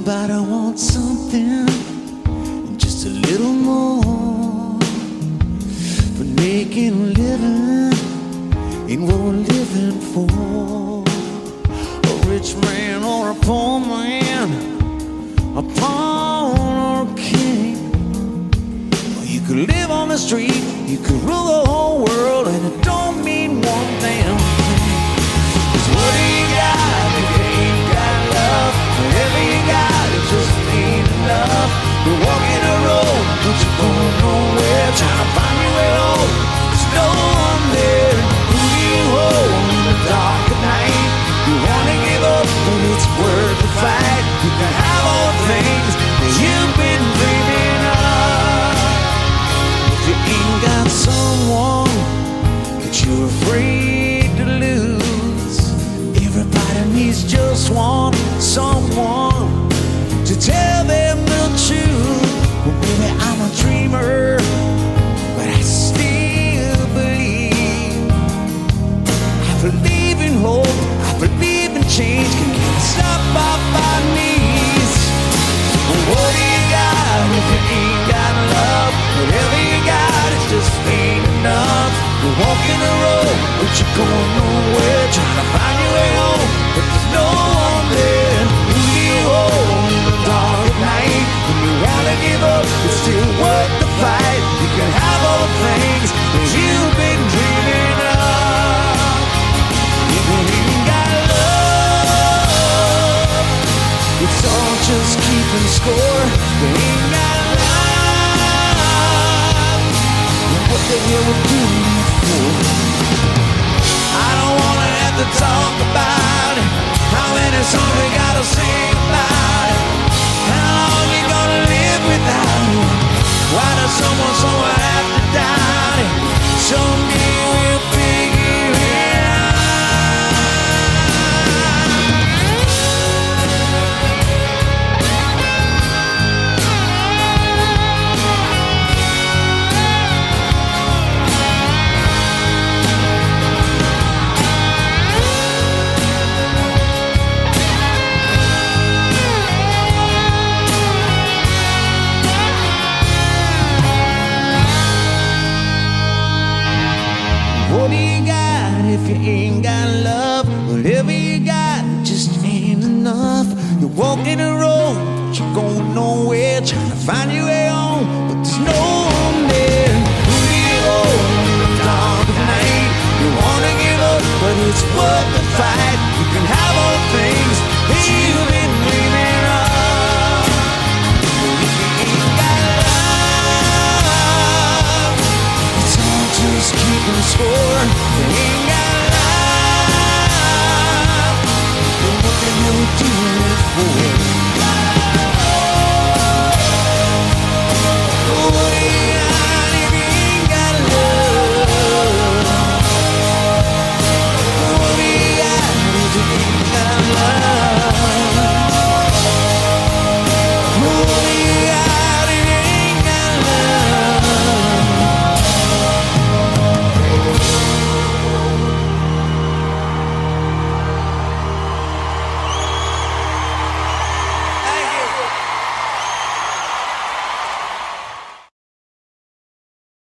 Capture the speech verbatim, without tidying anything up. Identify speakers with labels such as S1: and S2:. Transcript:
S1: Everybody wants something, just a little more. But making a living ain't what we're living for. A rich man or a poor man, a pawn or a king. You could live on the street, you could rule the whole world, and it don't mean one damn thing. 'Cause what do you got if you ain't got love? Whatever you got, it just ain't enough. You're walking a road, but you're going nowhere, trying to find your way home. There's no one there. Who do you hold in the dark at night? You wanna give up, but it's worth the fight. You can have all the things that you've been dreaming of. If you ain't got someone that you're afraid to lose, everybody needs just one, someone to tell them the truth. Well, baby, I'm a dreamer, but I still believe. I believe in hope, I believe in change, can get stopped by my knees. Well, what do you got if you ain't got love? Whatever you got, it just ain't enough. You're walking the road, but you're going nowhere, trying to find your way home, but there's no one there. Who do you hold in the dark at night? When you wanna give up, it's still worth the fight. You can have all the things that you've been dreaming of. If you ain't got love, it's all just keeping score. You ain't got love, what the hell would do you for? I don't wanna have to talk about it. How many songs we gotta sing about it? How long you gonna live without it? Why does someone somewhere have to doubt it? Someday we'll figure it out. What do you got if you ain't got love? Whatever you got, just ain't enough. You're walking a road, but you're going nowhere, trying to find your way home, but there's no one there. Who do you hold in the dark of night? You wanna give up, but it's worth the fight.